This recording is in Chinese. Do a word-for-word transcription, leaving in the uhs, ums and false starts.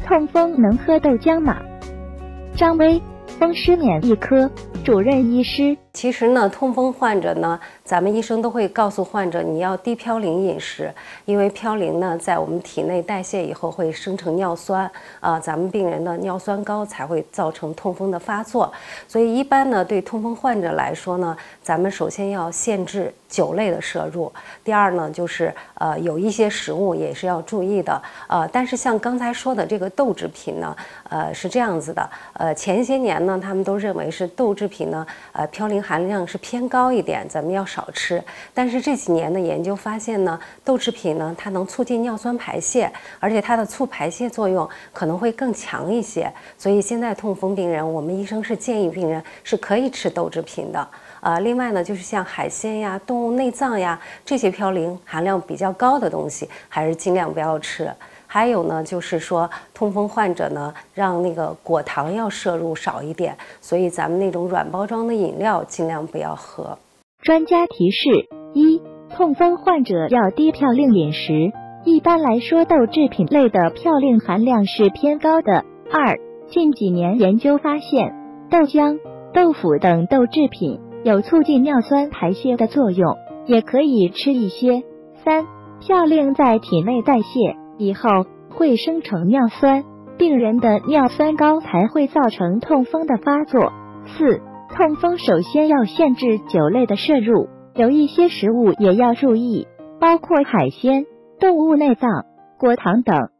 痛风能喝豆浆吗？张威，风湿免疫科主任医师。 其实呢，痛风患者呢，咱们医生都会告诉患者，你要低嘌呤饮食，因为嘌呤呢，在我们体内代谢以后会生成尿酸，啊、呃，咱们病人的尿酸高才会造成痛风的发作。所以一般呢，对痛风患者来说呢，咱们首先要限制酒类的摄入，第二呢，就是呃有一些食物也是要注意的，呃，但是像刚才说的这个豆制品呢，呃是这样子的，呃前些年呢，他们都认为是豆制品呢，呃嘌呤含量是偏高一点，咱们要少吃。但是这几年的研究发现呢，豆制品呢，它能促进尿酸排泄，而且它的促排泄作用可能会更强一些。所以现在痛风病人，我们医生是建议病人是可以吃豆制品的。呃，另外呢，就是像海鲜呀、动物内脏呀这些嘌呤含量比较高的东西，还是尽量不要吃。还有呢，就是说痛风患者呢，让那个果糖要摄入少一点，所以咱们那种软包装的饮料尽量不要喝。 专家提示：一、痛风患者要低嘌呤饮食，一般来说豆制品类的嘌呤含量是偏高的。二、近几年研究发现，豆浆、豆腐等豆制品有促进尿酸排泄的作用，也可以吃一些。三、嘌呤在体内代谢以后会生成尿酸，病人的尿酸高才会造成痛风的发作。四、痛风首先要限制酒类的摄入，有一些食物也要注意，包括海鲜、动物内脏、果糖等。